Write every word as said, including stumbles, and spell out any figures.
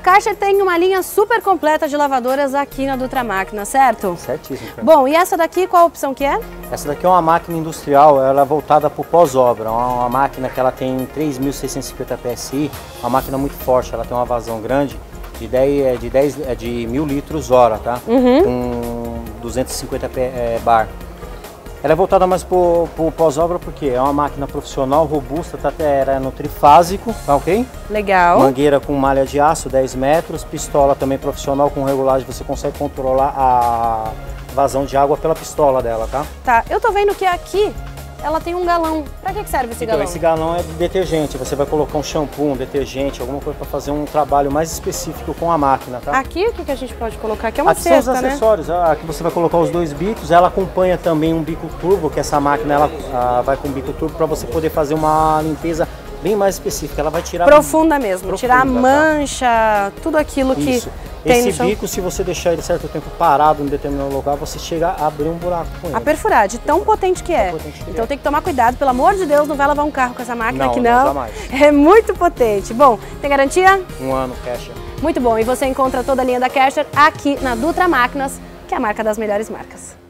Karcher tem uma linha super completa de lavadoras aqui na Dutra Máquina, certo? Certíssimo. Cara. Bom, e essa daqui qual a opção que é? Essa daqui é uma máquina industrial, ela é voltada para o pós-obra, uma máquina que ela tem três mil seiscentos e cinquenta P S I, uma máquina muito forte, ela tem uma vazão grande de dez, de dez, de mil litros hora, tá? Uhum. Com duzentos e cinquenta bar. Ela é voltada mais para o pós-obra porque é uma máquina profissional, robusta, tá até era no trifásico, tá ok? Legal. Mangueira com malha de aço, dez metros, pistola também profissional com regulagem, você consegue controlar a vazão de água pela pistola dela, tá? Tá, eu tô vendo que aqui ela tem um galão. Pra que que serve esse então, galão? Esse galão é de detergente, você vai colocar um shampoo, um detergente, alguma coisa para fazer um trabalho mais específico com a máquina, tá? Aqui o que que a gente pode colocar? Aqui é uma Aqui cesta, são os né? acessórios, aqui você vai colocar os dois bicos, ela acompanha também um bico turbo, que essa máquina ela ah, vai com bico turbo para você poder fazer uma limpeza bem mais específica, ela vai tirar... Profunda mesmo, profunda, tirar a tá? mancha, tudo aquilo que Isso. tem Esse no chão. bico, se você deixar ele certo tempo parado em determinado lugar, você chega a abrir um buraco com ele. A perfurar, de tão potente que é. potente que Então é. tem que tomar cuidado, pelo amor de Deus, não vai lavar um carro com essa máquina Não, aqui não, não. jamais. É muito potente. Bom, tem garantia? Um ano, cash. Muito bom. E você encontra toda a linha da Karcher aqui na Dutra Máquinas, que é a marca das melhores marcas.